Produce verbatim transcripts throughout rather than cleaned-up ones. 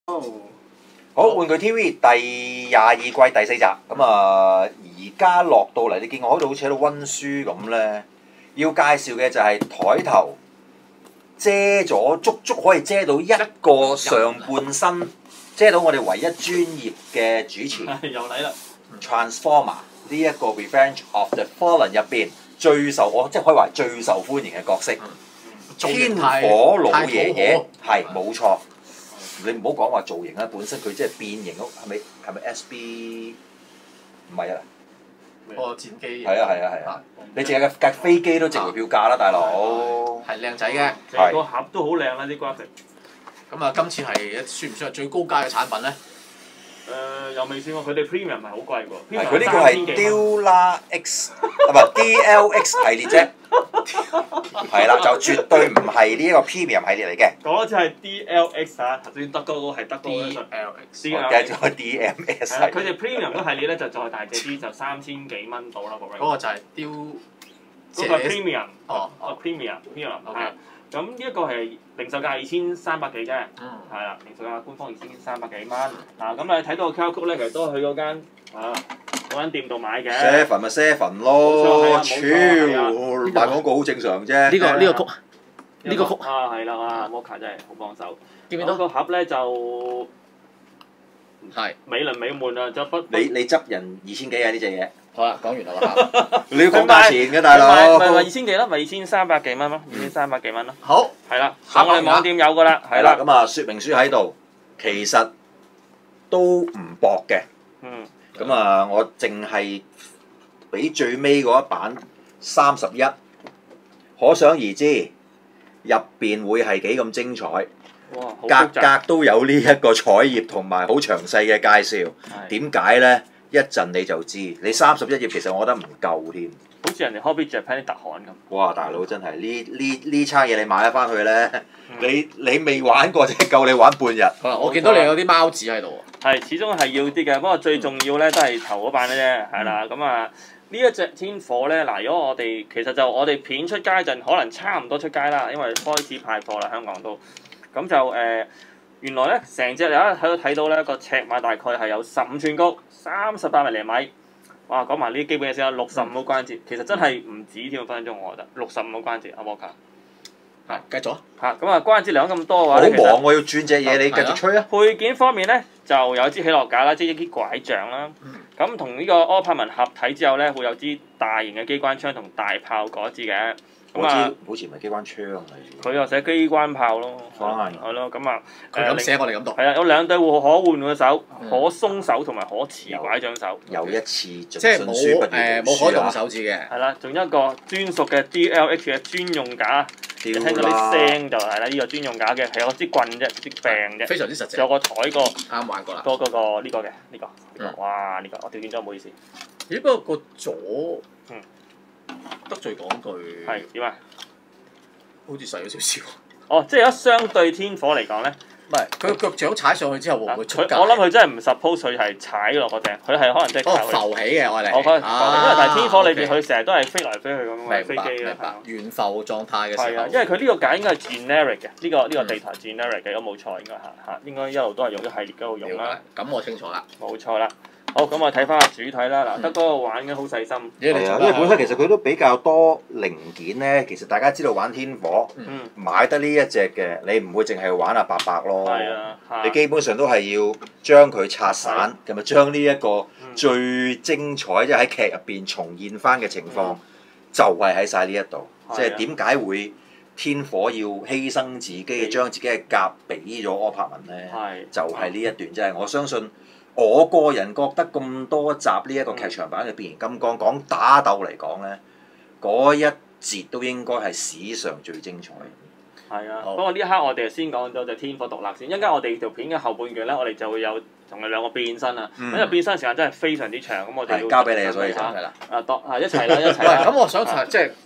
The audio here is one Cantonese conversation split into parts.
好，玩具 T V 第廿二季第四集，咁啊而家落到嚟，你見我喺度好似喺度温書咁咧。要介紹嘅就係台頭遮咗足足可以遮到一個上半身，遮到我哋唯一專業嘅主持。 又嚟啦 Transformer 呢一個 Revenge of the Fallen 入邊最受我即係可以話最受歡迎嘅角色，天火老爺爺係冇錯。你唔好講話造型啦，本身佢即係變形咯，係咪係咪 S B？ 唔係啊， 哦戰機。 係啊係啊係啊！你淨係架飛機都值回票價啦，大佬。 係靚仔嘅， 成個盒都好靚啦啲 graphic。 咁啊，今次係算唔算係最高階嘅產品咧？ 誒又未試過，佢哋 premium 係好貴喎。 係佢呢個係 Dealer X 啊，唔係 D L X 系列啫。係啦，就絕對唔係呢一個 premium 系列嚟嘅。 嗰隻係 D L X 啊，頭先德哥嗰個係德哥 D L X， 我計咗 D M S 系列。 佢哋 premium 嗰系列咧就再大隻啲，就三千幾蚊到啦個 range。 嗰個就係雕。 嗰個係 premium。 哦。 哦 premium premium。 OK。 咁呢一個係零售價二千三百幾啫， 嗯， 係啦，零售價官方二千三百幾蚊。嗱咁你睇到個 Q R code 咧，其實都係去嗰間啊嗰間店度買嘅。 seven 咪 seven 咯，超賣廣告好正常啫。 呢個呢個曲，呢個曲啊係啦啊 Mocha 真係好幫手。 見唔見到？ 個盒咧就係美輪美奐啊，就不你你執人二千幾啊呢隻嘢？ 好啦，講完啦個盒。 你要講價錢嘅大佬。 唔係話二千幾啦，咪二千三百幾蚊咯，二千三百幾蚊咯。 好。 係啦，上我哋網店有㗎啦， 係啦，咁啊說明書喺度，其實都唔薄嘅。 嗯。 咁啊，我淨係俾最尾嗰一版三十一，可想而知入邊會係幾咁精彩。 哇！ 格格都有呢一個彩頁同埋好詳細嘅介紹。點解咧？一陣你就知。你三十一頁其實我覺得唔夠添。 好似人哋 Hobby Japan 啲特刊咁。 哇！大佬真係呢呢呢餐嘢你買咗翻去咧，你你未玩過，即係夠你玩半日。 我見到你有啲貓紙喺度喎。 係，始終係要啲嘅，不過最重要咧都係頭嗰版嘅啫，係啦。咁啊，呢一隻天火咧，嗱，如果我哋其實就我哋片出街陣，可能差唔多出街啦，因為開始派貨啦，香港都。咁就誒，原來咧成隻有一喺度睇到咧個尺碼大概係有十五寸高，三十八釐米。哇！講埋呢啲基本嘢先啦，六十五個關節，其實真係唔止添，分分鐘我覺得六十五個關節，阿摩卡。 係，繼續。 嚇！咁啊，關節量咁多嘅話好忙我要轉隻嘢，你繼續吹啊！ 配件方面咧，就有支起落架啦，即係一啲拐杖啦。咁同呢個柯柏文合體之後咧，會有支大型嘅機關槍同大炮嗰支嘅。 我知，好似唔係機關槍嚟。 佢又寫機關炮咯。 係。 係咯，咁啊。 佢咁寫，我哋咁讀。 係啊，有兩對可換嘅手，可鬆手同埋可持拐杖手。 又一次即係冇誒冇可動手指嘅。 係啦，仲有一個專屬嘅 D L H 嘅專用架。聽到啲聲就係啦，呢個專用架嘅係有支棍啫，支柄啫。 非常之實際。 有個台個。 啱玩過啦。 個嗰個呢個嘅呢個呢個，哇！呢個我調轉咗，唔好意思。 咦？不過個左嗯得罪講句。 係點啊？ 好似細咗少少。 哦，即係一相對天火嚟講咧， 唔係佢個腳掌踩上去之後會唔會出界？ 我諗佢真係唔 suppose 佢係踩落個頂，佢係可能即係哦浮起嘅我哋。 我覺得浮起，因為但係天火裏邊佢成日都係飛來飛去咁嘅飛機啦。 明白。懸浮狀態嘅時候。 係啊，因為佢呢個架應該係 generic 嘅，呢個呢個地台 generic 嘅，如果冇錯應該嚇嚇，應該一路都係用咗系列嗰度用啦。 咁我清楚啦。 冇錯啦。好，咁我睇翻個主體啦。嗱，德哥玩嘅好細心。 係啊，因為本身其實佢都比較多零件咧。其實大家知道玩天火，買得呢一隻嘅，你唔會淨係玩阿伯伯咯。 係啊。 你基本上都係要將佢拆散，咁啊將呢一個最精彩，即係喺劇入邊重現翻嘅情況，就係喺晒呢一度。即係點解會天火要犧牲自己，將自己嘅甲俾咗柯柏文咧？就係呢一段，即係我相信。我個人覺得咁多集呢一個劇場版嘅變形金剛講打鬥嚟講咧，嗰一節都應該係史上最精彩。 係啊，不過呢一刻我哋先講咗就天火獨立先，一陣間我哋條片嘅後半段咧，我哋就會有同佢兩個變身啊，因為變身時間真係非常之長，咁我哋要交俾你啊，所以就係啦。啊，當啊一齊啦，一齊啦。 咁我想即係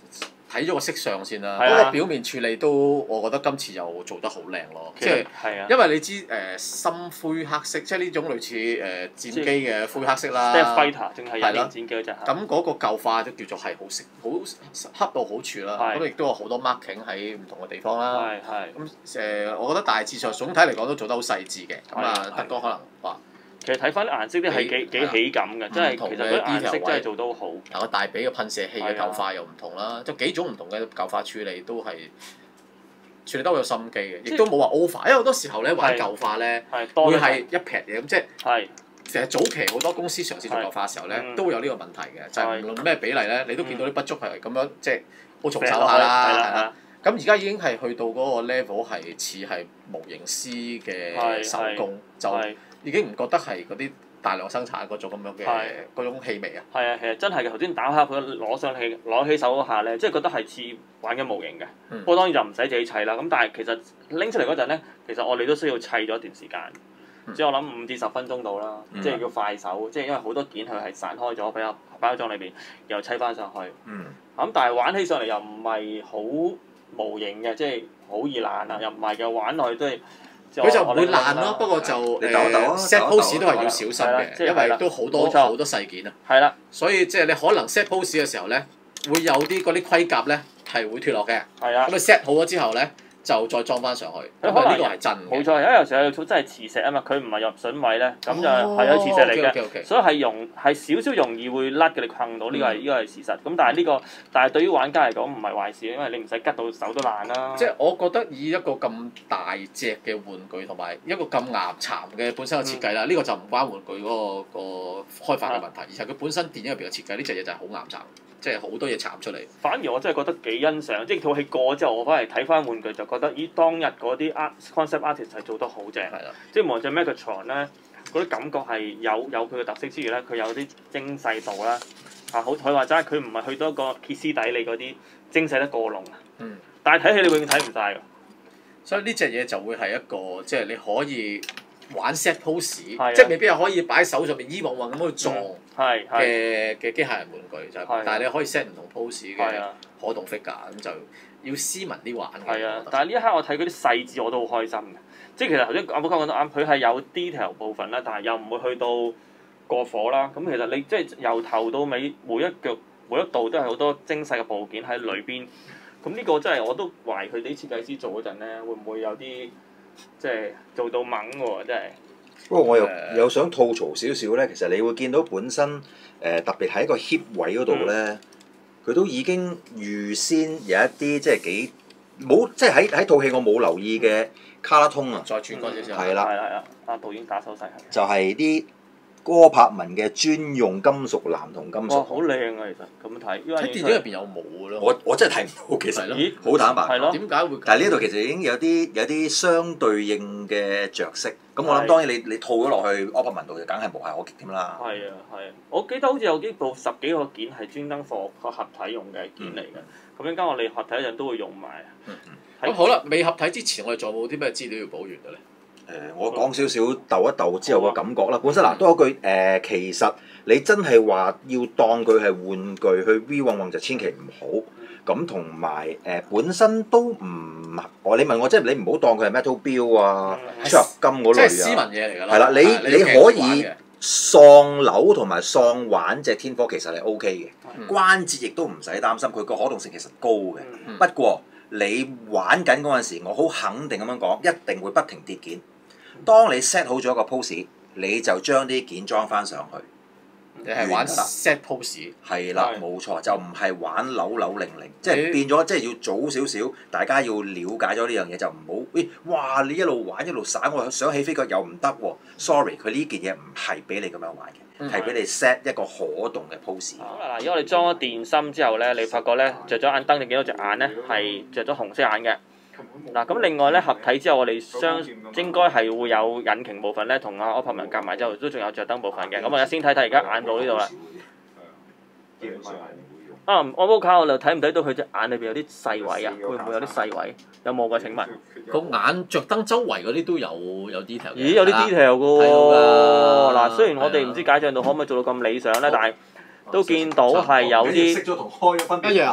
睇咗個色相先啦， 係啊嗰個表面處理都我覺得今次又做得好靚咯，即係係啊， 因為你知誒深灰黑色，即係呢種類似誒戰機嘅灰黑色啦。 Stealth Fighter 淨係係啦隱形戰機嗰隻。 咁嗰個舊化都叫做係好適好恰到好處啦， 係咁亦都有好多 marking 喺唔同嘅地方啦。 係係。 咁誒，我覺得大致上總體嚟講都做得好細緻嘅。咁啊， 係德哥可能話其實睇翻啲顏色啲係幾幾喜感嘅，即係其實嗰啲顏色真係做到好。 嗱個大髀嘅噴射器嘅舊化又唔同啦，即係幾種唔同嘅舊化處理都係處理得好有心機嘅，亦都冇話 over，因為好多時候咧玩舊化咧會係一撇嘢咁，即係成日早期好多公司嘗試做舊化嘅時候咧都會有呢個問題嘅，就係無論咩比例咧，你都見到啲不足係咁樣，即係好重手下啦，係啦。咁而家已經係去到嗰個 level 係似係模型師嘅手工，就已經唔覺得係嗰啲大量生產嗰種咁樣嘅嗰種氣味啊。 係啊，其實真係嘅。頭先打下佢攞上起攞起手嗰下咧，即係覺得係似玩緊模型嘅。不過當然就唔使自己砌啦。咁但係其實拎出嚟嗰陣咧，其實我哋都需要砌咗一段時間，即係我諗五至十分鐘到啦。即係要快手，即係因為好多件佢係散開咗，俾入包裝裏邊又砌翻上去。咁但係玩起上嚟又唔係好模型嘅，即係好易爛啊！又唔係嘅，玩落去都係。 佢就唔會爛咯，不過就誒 set pose 都係要小心嘅，因為都好多好多細件啊。 係啦， 所以即係你可能 set pose 嘅時候咧，會有啲嗰啲盔甲咧係會脫落嘅。 係啊。 咁你 set 好咗之後咧，就再裝翻上去。咁啊呢個係真嘅。 冇錯，因為有時候佢真係磁石啊嘛，佢唔係入榫位咧，咁就係有磁石嚟嘅，所以係容係少少容易會甩嘅，你困到呢個係呢個係事實。咁但係呢個，但係對於玩家嚟講唔係壞事，因為你唔使吉到手都爛啦。 即係我覺得以一個咁大隻嘅玩具同埋一個咁岩巉嘅本身嘅設計啦，呢個就唔關玩具嗰個個開發嘅問題，而係佢本身電影入邊嘅設計，呢隻嘢就係好岩巉。即係好多嘢慘出嚟， 反而我真係覺得幾欣賞。即係套戲過之後，我翻嚟睇翻玩具就覺得，咦，當日嗰啲 art concept artist 係做得好正。係啦，即係無論隻 Megatron 咧，嗰啲感覺係有有佢嘅特色之餘咧，佢有啲精細度啦。啊，好佢話齋，佢唔係去到一個歇斯底里嗰啲精細得過濃啊。嗯。但係睇戲你永遠睇唔晒㗎。 所以呢隻嘢就會係一個即係你可以玩 set pose，即係未必係可以擺喺手上面依晃晃咁去撞嘅嘅機械人玩具就，但係你可以 set 唔同 pose 嘅可動 figure，咁就要斯文啲玩嘅。 係啊，但係呢一刻我睇嗰啲細節我都好開心嘅，即係其實頭先阿寶講得啱，佢係有 detail 部分啦，但係又唔會去到過火啦。咁其實你即係由頭到尾每一腳每一度都係好多精細嘅部件喺裏邊。咁呢個真係我都懷疑佢哋設計師做嗰陣咧，會唔會有啲即係做到猛喎？真係。 不過我又有想吐槽少少咧，其實你會見到本身誒、呃、特別喺個 hip 位嗰度咧，佢、嗯、都已經預先有一啲即係幾冇即係喺喺套戲我冇留意嘅卡拉通啊， 再轉嗰少少。 係啦， 係啦係啦，阿導演打手勢係。 就係啲柯柏文嘅專用金屬藍同金屬。 哇！好靚啊，其實咁樣睇。 喺電影入邊有冇嘅咯？ 我我真係睇唔到，其實。 咦？ 好坦白。 係咯。 點解會？ 但係呢度其實已經有啲有啲相對應嘅着色。咁我諗當然你你套咗落去柯柏文度就梗係無懈可擊添啦。 係啊係啊，我記得好似有幾部十幾個件係專登貨個合體用嘅件嚟嘅。咁陣間我哋合體一陣都會用埋。 咁好啦，未合體之前我哋仲有冇啲咩資料要補完嘅咧？ 誒、呃，我講少少鬥一鬥之後嘅感覺啦。本身嗱，多一句誒、呃，其實你真係話要當佢係玩具去 V 運運就千祈唔好。咁同埋誒本身都唔，我你問我即係你唔好當佢係 metal 錶啊、出合金嗰類啊。 即係斯文嘢嚟㗎啦。 係啦，你你，你可以喪扭同埋喪玩隻天火其實係 O K 嘅，嗯、關節亦都唔使擔心，佢個可動性其實高嘅。嗯、不過你玩緊嗰陣時，我好肯定咁樣講，一定會不停跌件。當你 set 好咗個 pose，你就將啲件裝翻上去。 你係玩 set pose。 係啦，冇錯，就唔係玩扭扭零零，即係變咗，即係要早少少，大家要了解咗呢樣嘢就唔好，喂，哇！你一路玩一路耍，我想起飛腳又唔得喎。Sorry，佢呢件嘢唔係俾你咁樣玩嘅，係俾你 set 一個可動嘅 pose。 好啦，嗱，如果我哋裝咗電芯之後咧，你發覺咧着咗眼燈，你見到隻眼咧係着咗紅色眼嘅。嗱，咁另外咧合體之後，我哋相應該係會有引擎部分咧，同阿柯柏文夾埋之後，都仲有着燈部分嘅。咁我哋先睇睇而家眼部呢度啦。啊，我冇卡，我就睇唔睇到佢隻眼裏邊有啲細位啊？會唔會有啲細位？有冇㗎？請問個眼着燈周圍嗰啲都有有 detail。 咦，有啲 detail 㗎喎！嗱，雖然我哋唔知解像度可唔可以做到咁理想咧，但係都見到係有啲熄咗同開咗分別大。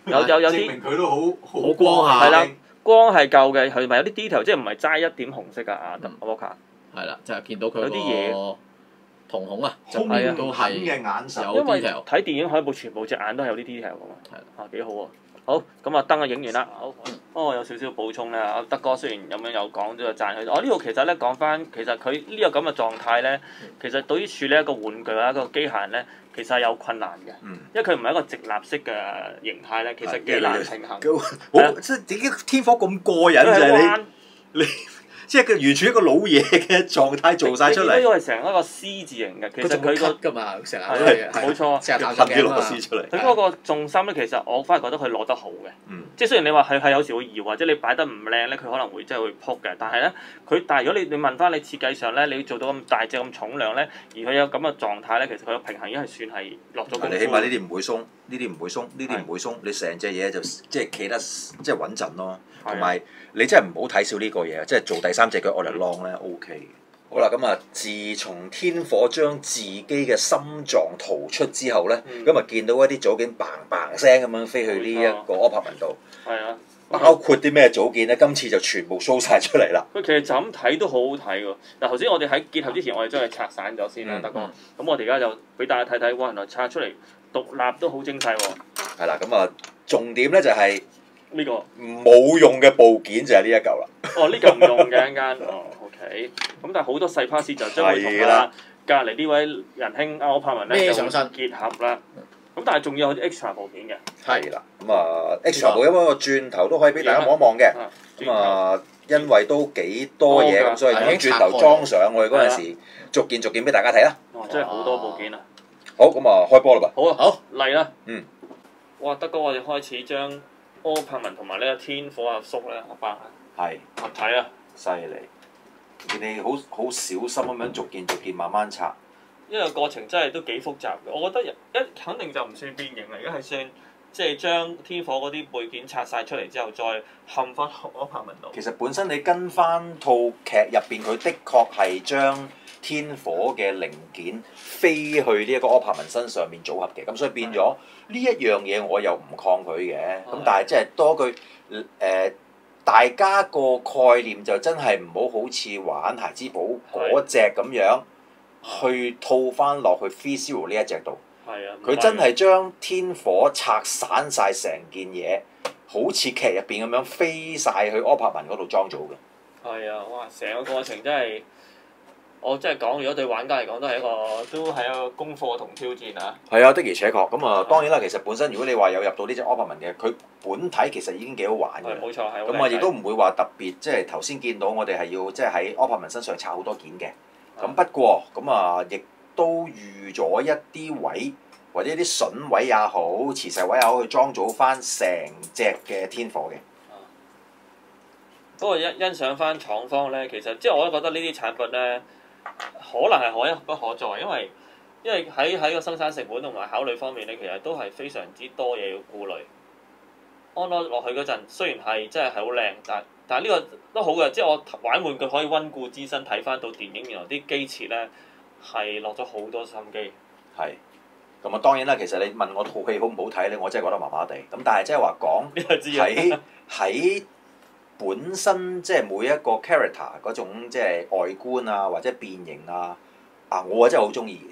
有有有啲證明佢都好好好光下係啦，光係夠嘅，佢咪有啲 detail，即係唔係齋一點紅色㗎啊 Walker。 係啦，就係見到佢有啲嘢個瞳孔啊， 好側邊都都係嘅眼神， 有因為 detail。 睇電影海報全部隻眼都係有啲 detail 㗎嘛。 係啊幾好喎！好咁啊，燈啊影完啦。好，哦有少少補充咧，阿德哥雖然咁樣有講咗讚佢，我呢度其實咧講翻，其實佢呢個咁嘅狀態咧，其實對於處理一個玩具或者一個機械人咧，其實係有困難嘅， 嗯因為佢唔係一個直立式嘅形態咧，其實幾難平衡。 好即係點解天火咁過癮就係你你。即係佢完全一個老嘢嘅狀態做晒出嚟。 呢個係成一個 C 字形嘅，其實佢個㗎嘛，成日係都係冇錯， 成日噴啲螺絲出嚟。 佢嗰個重心咧，其實我反而覺得佢攞得好嘅。 嗯。 即係雖然你話係係有時會搖，或者你擺得唔靚咧，佢可能會即係會撲嘅。但係咧，佢但係如果你你問翻你設計上咧，你要做到咁大隻咁重量咧，而佢有咁嘅狀態咧，其實佢嘅平衡已經係算係落咗功夫。 你起碼呢啲唔會鬆，呢啲唔會鬆，呢啲唔會鬆，你成隻嘢就即係企得即係穩陣咯。同埋你真係唔好睇少呢個嘢，即係做第三隻腳我嚟浪咧 OK。好啦，咁啊，自從天火將自己嘅心臟逃出之後咧，咁啊、嗯、見到一啲組件嘭嘭聲咁樣飛去呢一個 Opperman 度。係啊。包括啲咩組件咧？今次就全部 show 晒出嚟啦。 佢其實就咁睇都好好睇喎。嗱，頭先我哋喺結合之前，我哋將佢拆散咗先啦，德哥。咁我哋而家就俾大家睇睇，哇！原來拆出嚟獨立都好精細喎。 係啦，咁啊，重點咧就係呢個冇用嘅部件就係呢一嚿啦。 哦，呢嚿唔用嘅一間。哦 ，OK。咁但係好多細 parts 就將會同啊隔離呢位仁兄阿Opperman咧就結合啦。咁但係仲有啲 extra 部件嘅。 係啦，咁啊 extra 部因為個轉頭都可以俾大家望一望嘅。咁啊，因為都幾多嘢咁，所以將轉頭裝上我哋嗰陣時，逐件逐件俾大家睇啦。 哇！真係好多部件啊！ 好，咁啊，開波啦噃。 好啊，好嚟啦。 嗯。 哇！德哥，我哋開始將 Opperman 同埋呢個天火阿叔咧合翻。係。合體啊！ 犀利。你哋好好小心咁樣逐件逐件慢慢拆。 呢個過程真係都幾複雜嘅，我覺得一肯定就唔算變形嚟，而家係算即係將天火嗰啲配件拆晒出嚟之後，再冚翻落 Opperman 度。 其實本身你跟翻套劇入邊，佢的確係將天火嘅零件飛去呢一個 Opperman 身上面組合嘅，咁所以變咗呢一樣嘢我又唔抗拒嘅。咁的但係即係多句誒、呃，大家個概念就真係唔好好似玩孩之寶嗰隻咁樣。去套翻落去 Free Zero 呢一隻度，佢真係將天火拆散晒成件嘢，好似劇入邊咁樣飛晒去 Opperman 嗰度裝組嘅。 係啊！哇！成個過程真係，我真係講，如果對玩家嚟講都係一個都係一個功課同挑戰啊！ 係啊，的而且確咁啊，當然啦，其實本身如果你話有入到呢隻 Opperman 嘅，佢本體其實已經幾好玩嘅。 冇錯，係。 咁啊，亦都唔會話特別，即係頭先見到我哋係要即係喺 Opperman 身上拆好多件嘅。咁不過咁啊，亦都預咗一啲位或者啲筍位也好、磁石位也好，去裝組翻成隻嘅天火嘅。 不過欣欣賞翻廠方咧，其實即係我都覺得呢啲產品咧，可能係可一不可再，因為因為喺喺個生產成本同埋考慮方面咧，其實都係非常之多嘢要顧慮。安落落去嗰陣，雖然係真係係好靚，但但係呢個都好嘅，即係我玩玩具可以溫故知新，睇翻到電影，原來啲機設咧係落咗好多心機。 係。咁啊，當然啦，其實你問我套戲好唔好睇咧，我真係覺得麻麻地。咁但係即係話講喺喺本身即係每一個 character 嗰種即係外觀啊，或者變形啊，啊我真係好中意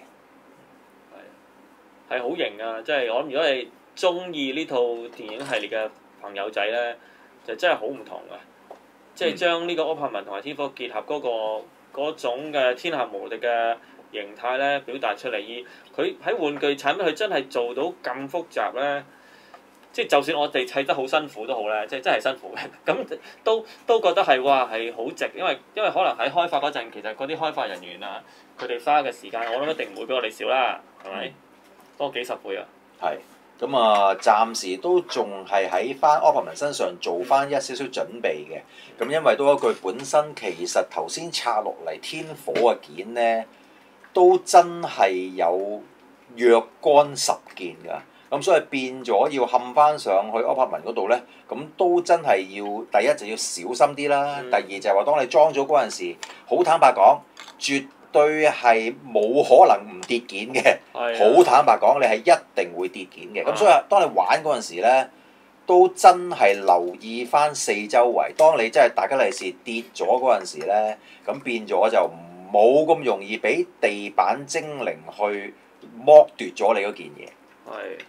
嘅。係。係好型啊！即係我諗，如果你中意呢套電影系列嘅朋友仔咧，就真係好唔同嘅。即係將呢個 Opperman 同埋天火結合嗰、嗰個嗰種嘅天下無敵嘅形態咧，表達出嚟。而佢喺玩具產品，佢真係做到咁複雜咧。即係就算我哋砌得好辛苦都好咧，即係真係辛苦嘅。咁都都覺得係哇係好值，因為因為可能喺開發嗰陣，其實嗰啲開發人員啊，佢哋花嘅時間，我諗一定唔會比我哋少啦，係咪？多幾十倍啊！ 係。咁啊，暫時都仲係喺翻 Opperman 身上做翻一少少準備嘅。咁因為都一句本身其實頭先拆落嚟天火嘅件咧，都真係有若干十件㗎。咁所以變咗要冚翻上去 Opperman 嗰度咧，咁都真係要第一就要小心啲啦。嗯、第二就係話當你裝咗嗰陣時，好坦白講，絕對係冇可能唔跌件嘅。好、啊、坦白講，你係一定會跌件嘅。咁、啊、所以當你玩嗰陣時咧， 都真係留意翻四周圍。當你真係大吉利是跌咗嗰陣時咧，咁變咗就冇咁容易俾地板精靈去剝奪咗你嗰件嘢。 係。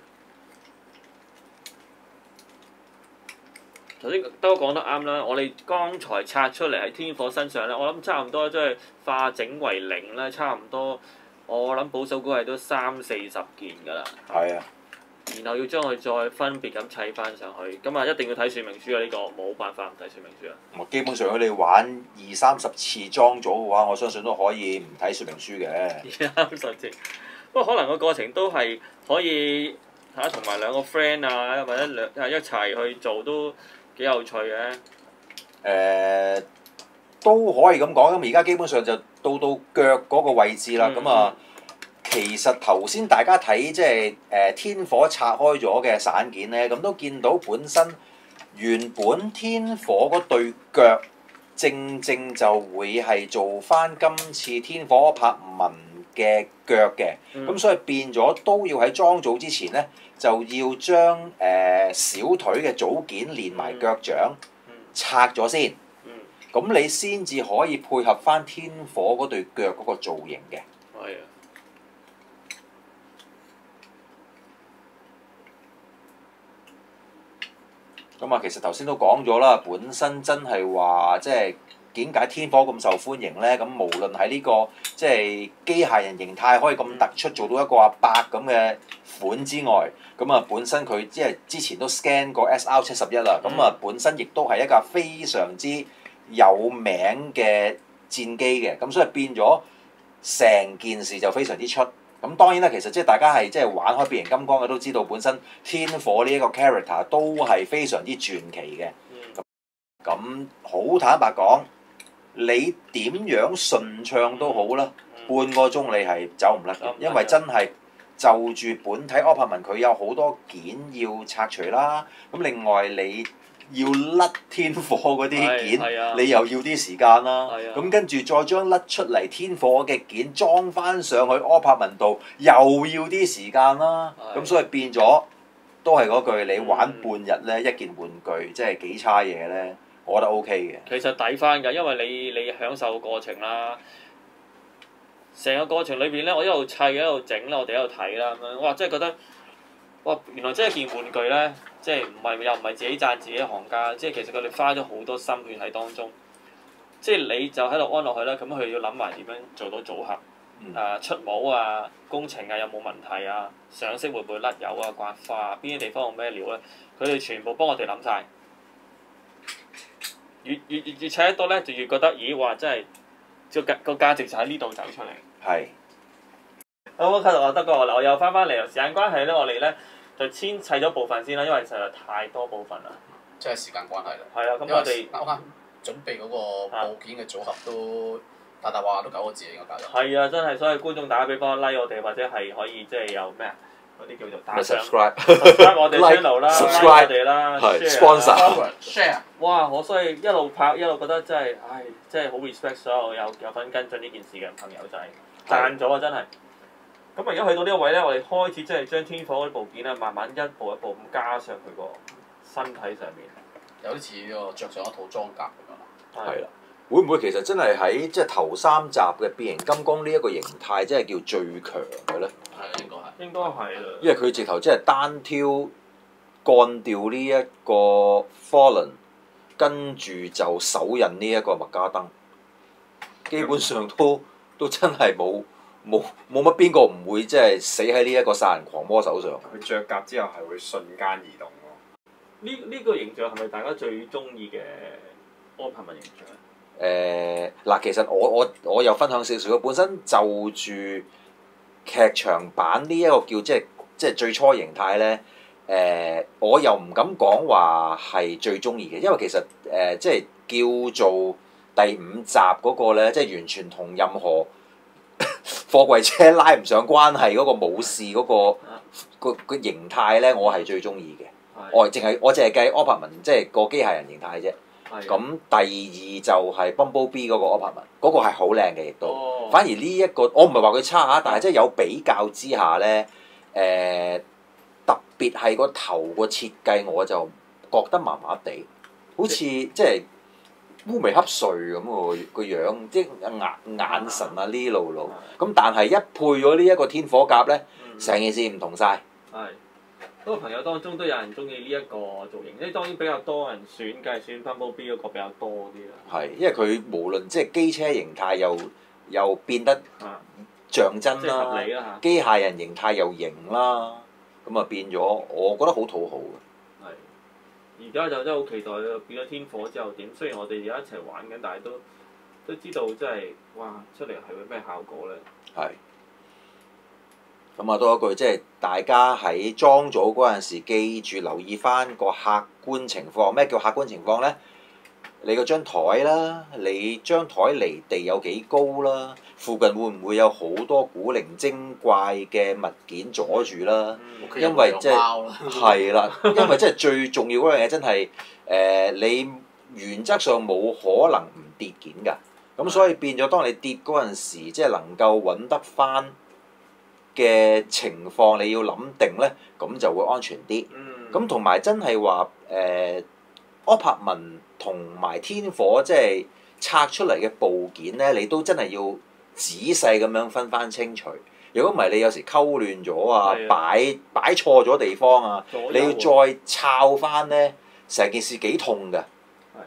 頭先都講得啱啦，我哋剛才拆出嚟喺天火身上咧，我諗差唔多即係化整為零咧，差唔多我諗保守估計都三四十件㗎啦。 係啊。 然後要將佢再分別咁砌翻上去，咁啊一定要睇說明書啊！呢、這個冇辦法唔睇說明書啊。 基本上如果你玩二三十次裝咗嘅話，我相信都可以唔睇說明書嘅。 二三十次，不過可能個過程都係可以嚇同埋兩個 friend 啊，或者兩啊一齊去做都幾有趣嘅。誒、 呃，都可以咁講。咁而家基本上就到到腳嗰個位置啦。咁啊、嗯。其實頭先大家睇即係誒天火拆開咗嘅散件咧，咁都見到本身原本天火嗰對腳，正正就會係做翻今次天火柯柏文嘅腳嘅。咁、嗯、所以變咗都要喺裝組之前咧，就要將誒、呃、小腿嘅組件連埋腳掌拆咗先。咁、嗯、你先至可以配合翻天火嗰對腳嗰個造型嘅。 係啊。 咁啊，其實頭先都講咗啦，本身真係話即係點解天火咁受歡迎咧？咁無論喺呢個即係機械人形態可以咁突出，做到一個阿伯咁嘅款之外，咁啊本身佢即係之前都 scan 過 S R 七十一啦，咁啊本身亦都係一架非常之有名嘅戰機嘅，咁所以變咗成件事就非常之出。咁當然啦，其實即係大家係即係玩開變形金剛嘅都知道，本身天火呢一個 character 都係非常之傳奇嘅。咁好、嗯、坦白講，你點樣順暢都好啦，嗯、半個鐘你係走唔甩嘅，嗯、因為真係就住本體柯柏文佢有好多件要拆除啦。咁另外你要甩天火嗰啲件， 啊、 你又要啲時間啦。咁、 啊、 跟住再將甩出嚟天火嘅件裝翻上去柯柏文度，又要啲時間啦。咁、啊、所以變咗都係嗰句，你玩半日咧、嗯、一件玩具，即係幾差嘢咧，我覺得 O K 嘅。 其實抵翻㗎，因為你你享受過程啦，成個過程裏邊咧，我一路砌一路整啦，我哋一路睇啦咁樣，哇！真係覺得哇，原來真係件玩具咧〜即係唔係又唔係自己讚自己行家，即係其實佢哋花咗好多心血喺當中。即係你就喺度安落去啦，咁佢要諗埋點樣做到組合，誒、嗯啊、出模啊、工程啊有冇問題啊、上色會唔會甩油啊、刮花啊、邊啲地方用咩料咧？佢哋全部幫我哋諗晒。越越越越砌得多咧，就越覺得咦哇！真係個價個價值就喺呢度走出嚟。 係是。 好，咁啊得個啦，我又翻返嚟，時間關係咧，我哋咧。就先砌咗部分先啦，因為實在太多部分啦。 即係時間關係啦。係啊，咁我哋啱啱準備嗰個部件嘅組合都大大話話都九個字應該搞咗。 係啊，真係，所以觀眾打俾幫 like 我哋，或者係可以即係有咩啊嗰啲叫做打賞。subscribe 我哋 channel 啦 like 我哋啦 ，sponsor share。 哇！我所以一路拍一路覺得真係，唉，真係好 respect 所有有有份跟進呢件事嘅朋友仔，賺咗啊真係。咁而家去到呢個位咧，我哋開始即係將天火嗰啲部件咧，慢慢一步一步咁加上佢個身體上面， 有啲似個著上一套裝甲咁樣。 係啦，會唔會其實真係喺即係頭三集嘅變形金剛呢一個形態，即係叫最強嘅咧？ 係應該係。應該係啦。 因為佢直頭即係單挑幹掉呢一個 Fallen， 跟住就手印呢一個麥加登，基本上都都真係冇。冇冇乜邊個唔會即係死喺呢一個殺人狂魔手上？ 佢着甲之後係會瞬間移動喎。 呢呢、這個形象係咪大家最中意嘅柯柏文形象？ 誒嗱、呃，其實我我我有分享少少，本身就住劇場版呢一個叫即係即係最初形態咧。誒、呃，我又唔敢講話係最中意嘅，因為其實誒、呃、即係叫做第五集嗰個咧，即係完全同任何貨櫃車拉唔上關係嗰個武士嗰、嗰個個個形態咧，我係最中意嘅。我淨係我淨係計柯柏文，即係個機械人形態啫。咁第二就係 Bumblebee 嗰個柯柏文，嗰、嗰個係好靚嘅，亦都。哦、反而呢、呢、一個我唔係話佢差嚇，但係即係有比較之下咧，誒、呃、特別係個頭個設計我就覺得麻麻地，好似即係烏眉瞌睡咁喎個樣，即係眼眼神啊呢路路。咁但係一配咗呢一個天火甲咧，成件事唔同晒。 係。嗰個朋友當中都有人中意呢一個造型，即係當然比較多人選，梗係選 Bumblebee 嗰個比較多啲啦。 係，因為佢無論即係機車形態又又變得像真啦，機械人形態又型啦，咁啊變咗，我覺得好討好嘅。 係，而家就真係好期待變咗天火之後點。雖然我哋而家一齊玩緊，但係都都知道真係哇出嚟係會咩效果咧？係。 咁啊，多一句，即係大家喺裝組嗰陣時，記住留意翻個客觀情況。咩叫客觀情況呢？你嗰張台啦，你張台離地有幾高啦？附近會唔會有好多古靈精怪嘅物件阻住啦？ 嗯、 因為即係係啦，因為即係最重要嗰樣嘢，真係誒你原則上冇可能唔跌件㗎。咁所以變咗，當你跌嗰陣時，即係能夠揾得翻嘅情況，你要諗定咧，咁就會安全啲。咁同埋真係話誒，柯柏文同埋天火即係拆出嚟嘅部件咧，你都真係要仔細咁樣分翻清楚。如果唔係，你有時溝亂咗啊， 的擺擺錯咗地方啊， 右你要再抄翻咧，成件事幾痛㗎。 係，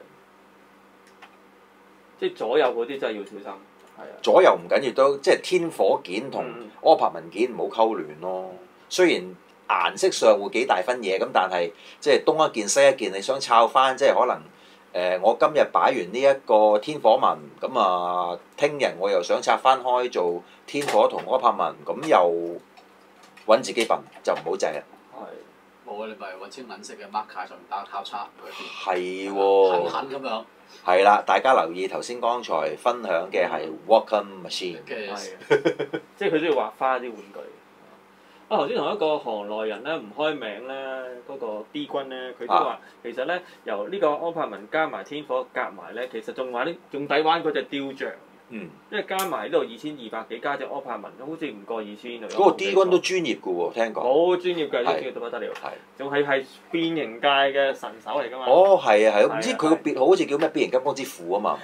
即係左右嗰啲真係要小心。 左右唔緊要，都即係天火件同柯柏文件唔好溝亂咯。雖然顏色上會幾大分嘢，咁但係即係東一件西一件，你想抄翻，即係可能誒、呃，我今日擺完呢一個天火文，咁啊，聽日我又想拆翻開做天火同柯柏文，咁又揾自己笨，就唔好制啦。 係，冇啊！你咪揾支銀色嘅 marker 上面打交叉嗰啲。 係喎。 狠狠咁樣。 係啦，大家留意頭先剛才分享嘅係 Walker Machine， 即係佢都要畫翻啲玩具。啊，頭先同一個行內人咧唔開名咧，嗰、嗰個 D 君咧，佢都話、啊、其實咧由呢個柯柏文加埋天火夾埋咧，其實仲玩啲仲抵玩嗰隻雕像。嗯。因為加埋呢度二千二百幾加隻柯柏文，好似唔過二千啊。 嗰個 D 君都專業嘅喎，聽講。 好專業㗎，專業到不得了。係。仲係係變形界嘅神手嚟㗎嘛。 哦，係啊，係啊，唔知佢個別號好似叫咩變形金剛之父啊嘛。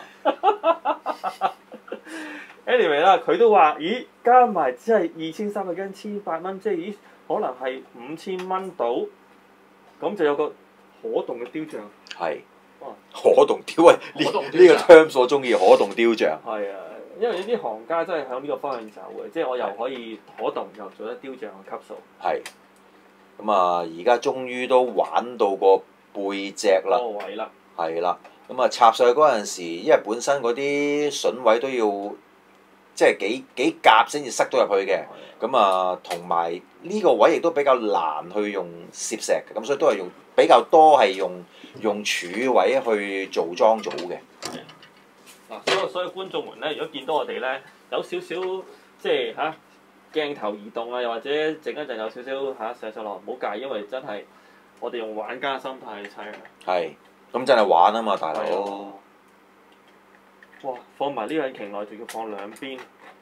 anyway 啦，佢都話：咦，加埋只係二千三百斤，千八蚊，即係咦，可能係五千蚊到，咁就有個可動嘅雕像。係。哇！可動雕啊！呢呢個 term 我中意，可動雕像。係啊，因為呢啲行家真係向呢個方向走嘅，即係我又可以可動，又做得雕像嘅級數。係。咁啊，而家終於都玩到個背脊啦。個位啦。係啦，咁啊插上去嗰陣時，因為本身嗰啲筍位都要。即係幾幾夾先至塞到入去嘅，咁啊同埋呢個位亦都比較難去用攝石嘅，咁所以都係用比較多係用用柱位去做裝組嘅。嗱，所以所以觀眾們咧，如果見到我哋咧有少少即係嚇、啊、鏡頭移動啊，又或者整一陣有少少嚇上上落，唔好介意，因為真係我哋用玩家心態去砌啊。係，咁真係玩啊嘛，大佬。哇！放埋呢個引擎內，仲要放兩邊。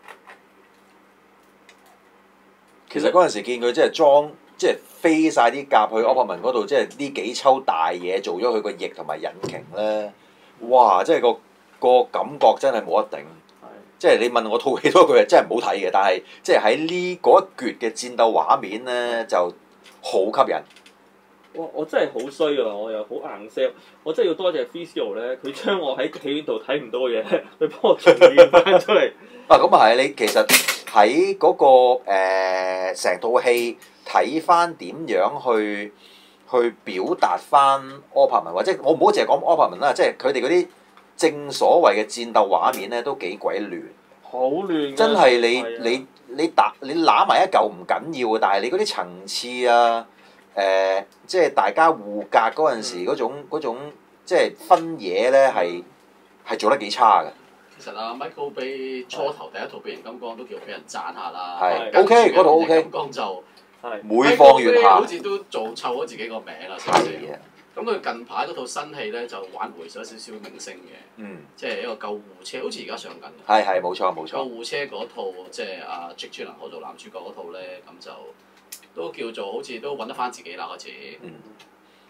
其實嗰陣時見佢即係裝，即係飛晒啲甲去柯柏文嗰度，即係呢幾抽大嘢做咗佢個翼同埋引擎咧。哇！即係個個感覺真係冇得頂。即係你問我套戲多句係真係唔好睇嘅，但係即係喺呢嗰一橛嘅戰鬥畫面咧就好吸引。哇！我真係好衰啊！我又好硬 sell，我真係要多謝 Physio 咧，佢將我喺戲院度睇唔到嘅嘢，佢幫我重現翻出嚟。啊，咁啊係，你其實喺嗰、嗰個成套戲睇翻點樣去去表達翻柯柏文，或者我唔好淨係講柯柏文啦，即係佢哋嗰啲正所謂嘅戰鬥畫面咧，都幾鬼亂。好亂！真係你的你你打你揦埋一嚿唔緊要嘅，但係你嗰啲層次啊〜誒、呃，即係大家互格嗰陣時嗰種嗰種即係分野咧，係係做得幾差嘅。其實啊 ，Michael Bay 初頭第一套變形金剛都叫俾人讚下啦。係 OK，嗰度 OK。金剛就每況愈下，好似都做湊咗自己個名啦。係嘅。咁佢近排嗰套新戲咧就挽回咗少少明星嘅。嗯。即係一個救護車，好似而家上緊。係係冇錯冇錯。救護車嗰套即係阿 Jake Gyllenhaal做男主角嗰套咧，咁就。都叫做好似都揾得翻自己啦，開始。嗯。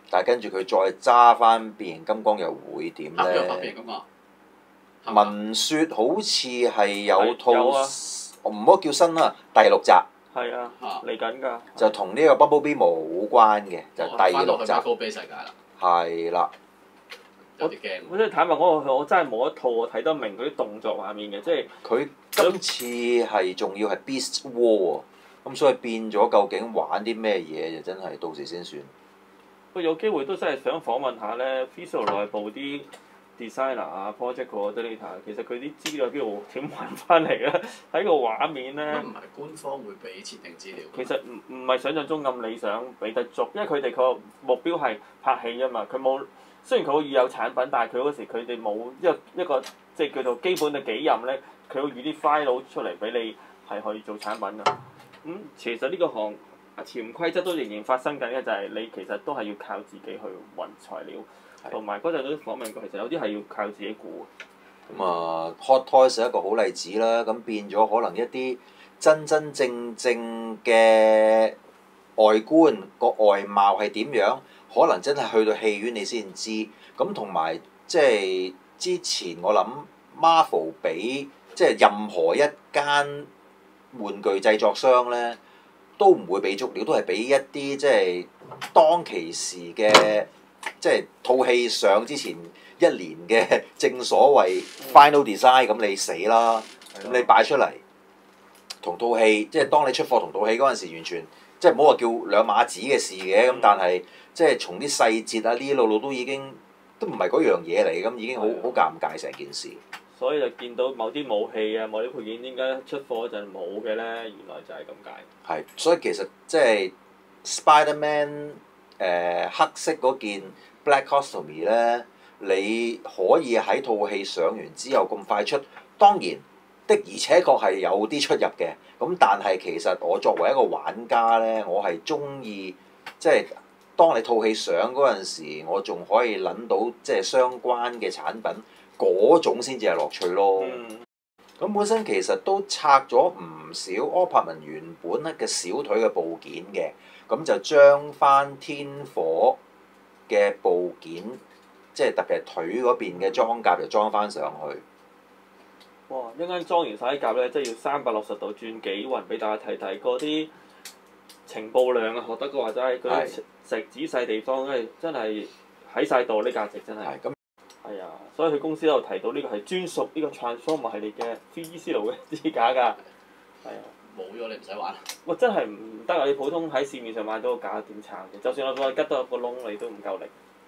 但係跟住佢再揸翻變形金剛又會點嚇又拍咧？ 變形金剛。 聞説好似係有係有套啊我唔好叫新啦，第六集係啊， 啊嚟緊㗎。 就同呢個 Bumblebee 冇關嘅，就哦第六集翻到去 Michael Bay 世界啦， 係啦。 有啲驚。 我真係坦白講，我我真係冇一套我睇得明嗰啲動作畫面嘅，即係佢今次係仲要係 Beast War 喎，咁所以變咗究竟玩啲咩嘢就真係到時先算。 佢有機會都真係想訪問下咧 Visual 內部啲 designer 啊、project coordinator，其實佢啲資料邊度點揾翻嚟咧？睇個畫面咧乜，唔係官方會俾設定資料？ 其實唔唔係想象中咁理想俾得足，因為佢哋個目標係拍戲啊嘛，佢冇。雖然佢好易有產品，但係佢嗰時佢哋冇一個一個即係叫做基本嘅己任咧，佢會預啲 file 出嚟俾你係可以做產品啊。咁、嗯、其實呢個行潛規則都仍然發生緊嘅，就係、是、你其實都係要靠自己去揾材料，同埋嗰陣都訪問過，其實有啲係要靠自己估。 咁啊，Hot Toys 係一個好例子啦。咁變咗可能一啲真真正正嘅外觀個外貌係點樣？可能真係去到戲院你先知，咁同埋即係之前我諗 Marvel 俾即係任何一間玩具製作商咧，都唔會俾足料，都係俾一啲即係當其時嘅即係套戲上之前一年嘅正所謂 final design，咁你死啦！咁你擺出嚟同套戲，即係當你出貨同套戲嗰陣時，完全即係唔好話叫兩碼子嘅事嘅，咁但係。即係從啲細節啊，呢啲路路都已經都唔係嗰樣嘢嚟，咁已經好好尷尬成件事。 所以就見到某啲武器啊、某啲配件點解出貨嗰陣冇嘅咧？原來就係咁解。 係，所以其實即係 Spider-Man 誒、呃、黑色嗰件 Black Costume 咧，你可以喺套戲上完之後咁快出，當然的而且確係有啲出入嘅。咁但係其實我作為一個玩家咧，我係中意即係。當你套戲上嗰陣時，我仲可以諗到即係相關嘅產品，嗰種先至係樂趣咯。咁、嗯、本身其實都拆咗唔少柯柏文原本咧嘅小腿嘅部件嘅，咁就將翻天火嘅部件，即係特別係腿嗰邊嘅裝甲，就裝翻上去。 哇！一間裝完晒啲甲咧，即係要三百六十度轉幾運俾大家睇睇嗰啲。情報量啊，學得嘅話真係嗰啲石仔細地方，真係真係喺晒度呢價值真係。係咁。係啊，所以佢公司都有提到呢個係專屬呢個 Transformer 系列嘅 three D 路嘅支架㗎。係啊。 冇咗你唔使玩。 哇！真係唔得啊！你普通喺市面上買到個架點撐嘅？就算我再吉多一個窿，你都唔夠力。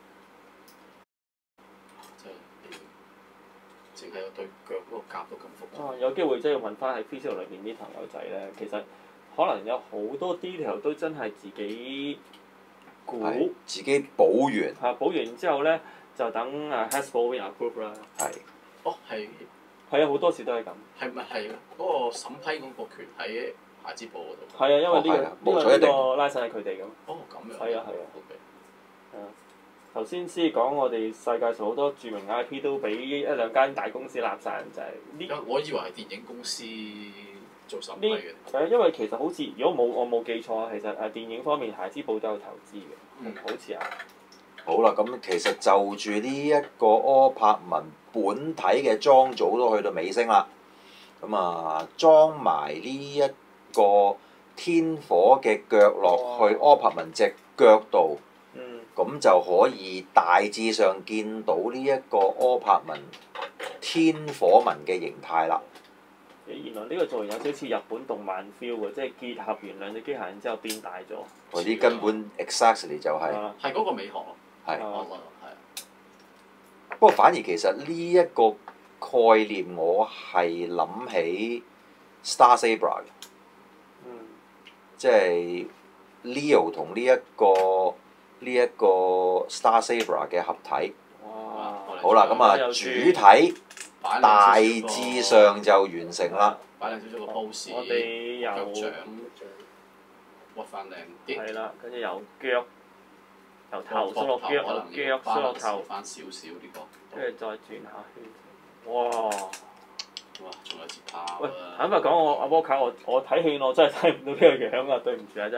即係淨係有對腳嗰個夾都咁複雜。 啊！有機會真係問翻喺 three D 裏邊啲朋友仔咧，其實。可能有好多 detail 都真係自己估， 自己補完。 係補完之後咧，就等啊 Hasbro approve 啦。 係。 哦，係。 係啊，好多時都係咁。 係咪係嗰個審批嗰個權喺孩之寶嗰度？ 係啊，因為呢、呢個呢、 哦、 個呢個拉曬喺佢哋咁。 哦，咁樣。 係啊係啊。 O K。 係啊。頭先先講我哋世界上好多著名 I P 都俾一兩間大公司立晒，就係、是、呢。 我以為係電影公司。做審批嘅。 誒，因為其實好似如果冇我冇記錯，其實誒電影方面孩之寶都有投資嘅，嗯、好似啊。 好啦，咁其實就住呢一個柯柏文本體嘅裝組都去到尾聲啦。咁啊，裝埋呢一個天火嘅腳落去柯柏文隻腳度，咁、嗯、就可以大致上見到呢一個柯柏文天火紋嘅形態啦。 原來呢個造型有少少似日本動漫 feel 嘅，即係結合完兩隻機械人之後變大咗。 嗰啲根本 exactly 就係係嗰個美學咯。 係。 係。 不過反而其實呢一個概念，我係諗起 Star Saber 嘅。 嗯。 即係 Leo 同呢一個呢一個 Star Saber 嘅合體。 哇！ 好啦，咁啊主體。大致上就完成啦。 擺靚少少個 pose， 我哋由腳掌屈翻靚啲。 係啦，跟住由腳由頭掃落腳，由腳掃落頭。 翻少少呢個。 跟住再轉下圈。哇！ 哇！仲有節拍。 喂，坦白講，我阿波卡，我我睇戲我真係睇唔到呢個樣啊！對唔住啊，真係。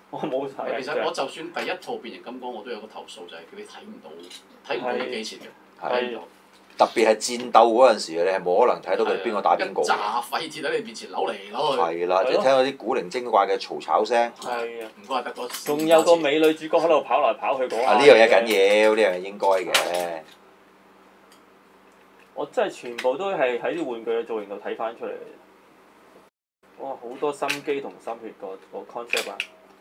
我冇睇。 其實我就算第一套變形金剛，我都有個投訴就係你睇唔到，睇唔到呢幾錢嘅，睇唔到。 特別係戰鬥嗰陣時，你係冇可能睇到佢邊個打邊個。 炸廢鐵喺你面前扭嚟扭去。 係啦，你聽到啲古靈精怪嘅嘈吵聲。 係啊， 唔怪得嗰。 仲有個美女主角喺度跑來跑去嗰下。 啊！呢樣嘢緊要，呢樣嘢應該嘅。 我真係全部都係喺啲玩具嘅造型度睇翻出嚟嘅。哇！好多心機同心血個個 concept 啊！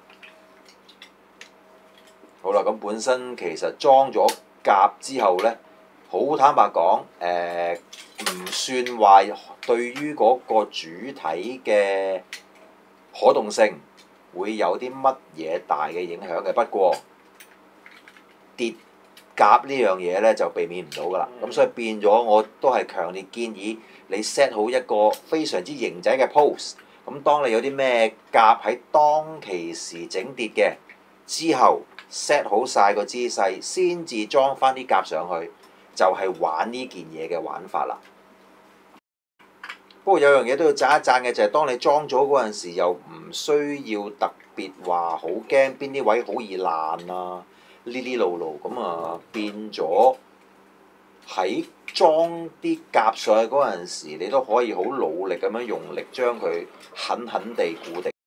好啦，咁本身其實裝咗甲之後咧，好坦白講，誒唔算話對於嗰個主體嘅可動性會有啲乜嘢大嘅影響嘅。不過跌甲呢樣嘢咧就避免唔到㗎啦。咁、嗯、所以變咗我都係強烈建議你 set 好一個非常之型仔嘅 pose。咁當你有啲咩甲喺當其時整跌嘅之後 set 好晒個姿勢，先至裝翻啲甲上去，就係、是、玩呢件嘢嘅玩法啦。不過有樣嘢都要讚一讚嘅就係、是、當你裝咗嗰陣時，又唔需要特別話好驚邊啲位好易爛啊，呢啲路路咁啊變咗喺裝啲甲上去嗰陣時，你都可以好努力咁樣用力將佢狠狠地固定。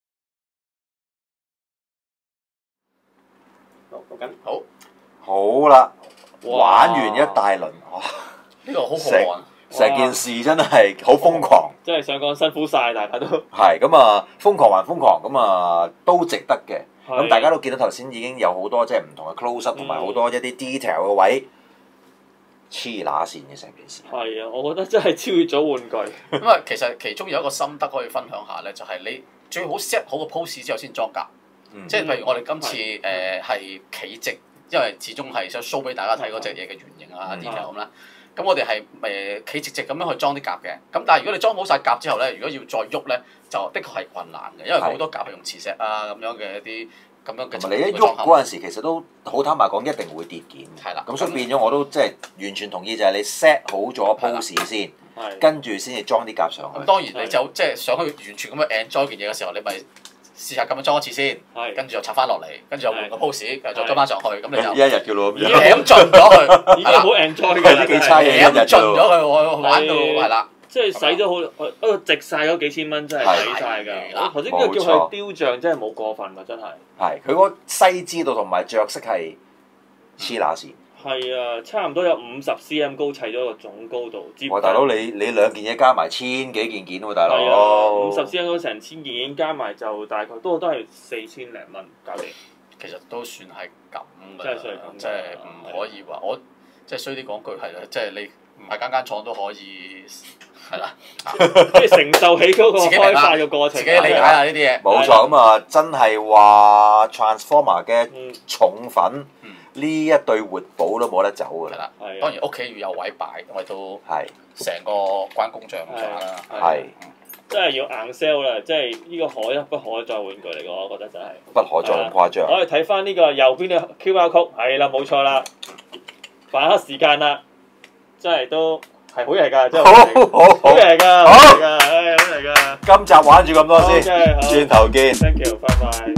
好，講緊好。 好啦，玩完一大輪，哇！ 呢個好好玩。 成件事真係好瘋狂。 真係想講辛苦晒，大家都。 係咁啊，瘋狂還瘋狂，咁啊都值得嘅。咁大家都見到頭先已經有好多即係唔同嘅 close up 同埋好多一啲 detail 嘅位。黐乸線嘅成件事。係啊，我覺得真係超越咗玩具。 咁啊，其實其中有一個心得可以分享下咧，就係、是、你最好 set 好個 pose 之後先裝甲。嗯、即係譬如我哋今次誒係企直，因為始終係想 show 俾大家睇嗰隻嘢嘅原型啊 detail 咁啦。咁我哋係誒企直直咁樣去裝啲甲嘅。咁但係如果你裝好晒甲之後咧，如果要再喐咧，就的確係困難嘅，因為好多甲係用磁石啊咁樣嘅一啲。咁樣嘅， 同埋你一喐嗰陣時，其實都好坦白講，一定會跌件。 係啦。 咁所以變咗我都即係完全同意，就係你 set 好咗 pose 先，跟住先至裝啲甲上去。 咁當然你就即係想去完全咁樣 enjoy 件嘢嘅時候，你咪試下咁樣裝一次先，跟住又插翻落嚟，跟住又換個 pose，再裝翻上去，咁你就一日嘅咯， 已經舐盡咗佢， 已經好 enjoy 㗎啦， 幾差嘢， 舐盡咗佢，我玩到係啦。 即係使咗好，不過值晒嗰幾千蚊真係抵晒㗎。頭先呢個叫佢雕像真係冇過分㗎，真係。 係佢嗰細緻度同埋着色係黐乸線。 係啊，差唔多有五十 cm 高砌咗個總高度。 哇！大佬你你兩件嘢加埋千幾件件喎，大佬。 係啊，五十 cm 高成千件件加埋就大概都都係四千零蚊搞掂。 其實都算係咁㗎， 真係算係咁， 即係唔可以話我即係衰啲講句係啦，即係你唔係間間廠都可以。係啦， 即係承受起嗰個開發嘅過程， 自己理解下呢啲嘢。 冇錯，咁啊，真係話 Transformer 嘅重粉呢一對活寶都冇得走㗎啦。 當然屋企要有位擺，我哋都係成個關公像咁樣啦。 係，真係要硬 sell 啦！即係呢個可一不可再玩具嚟嘅，我覺得真係。 不可再咁誇張。 我哋睇翻呢個右邊嘅 Q R code，係啦，冇錯啦，把握時間啦，真係都。係好嘢㗎，真係好好嘢㗎，好嘢㗎，唉，好嘢㗎。 今集玩住咁多先，轉頭見。 Thank you，拜拜。